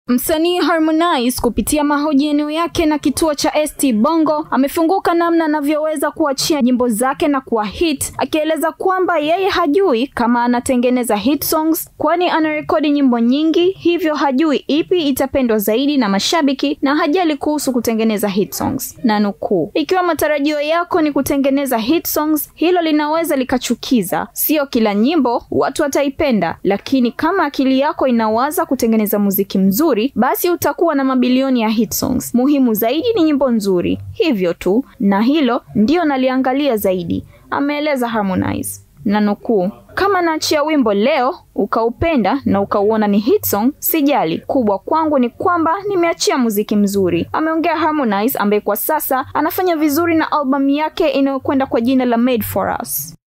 Msanii Harmonize kupitia mahojiano yake na kituo cha ST Bongo amefunguka namna anavyoweza kuachia nyimbo zake na kuwa hit, akieleza kwamba yeye hajui kama anatengeneza hit songs kwani anarekodi nyimbo nyingi, hivyo hajui ipi itapendwa zaidi na mashabiki na hajali kuhusu kutengeneza hit songs. Nanukuu, ikiwa matarajio yako ni kutengeneza hit songs, hilo linaweza likachukiza. Sio kila nyimbo watu wataipenda, lakini kama akili yako inawaza kutengeneza muziki mzuri, basi utakuwa na mabilioni ya hit songs. Muhimu zaidi ni nyimbo nzuri. Hivyo tu, na hilo ndio naliangalia zaidi, ameeleza Harmonize. Nanukuu, kama naachia wimbo leo ukaupenda na ukauona ni hit song, sijali. Kubwa kwangu ni kwamba nimeachia muziki mzuri, ameongea Harmonize ambaye kwa sasa anafanya vizuri na album yake inayokwenda kwa jina la Made for Us.